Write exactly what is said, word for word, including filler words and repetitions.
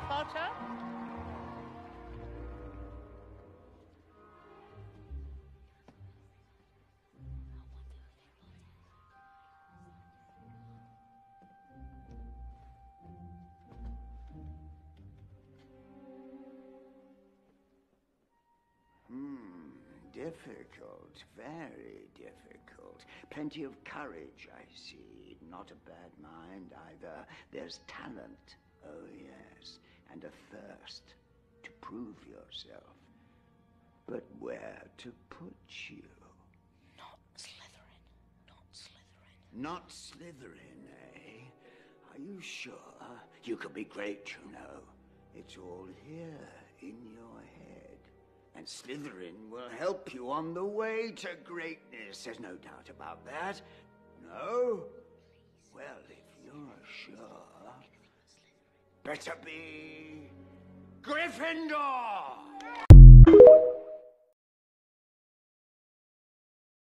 Potter? Difficult, very difficult. Plenty of courage, I see. Not a bad mind either. There's talent, oh yes, and a thirst to prove yourself. But where to put you? Not Slytherin. Not Slytherin. Not Slytherin, eh? Are you sure? You could be great, you know. It's all here in your head. And Slytherin will help you on the way to greatness. There's no doubt about that. No? Well, if you're sure, better be Gryffindor!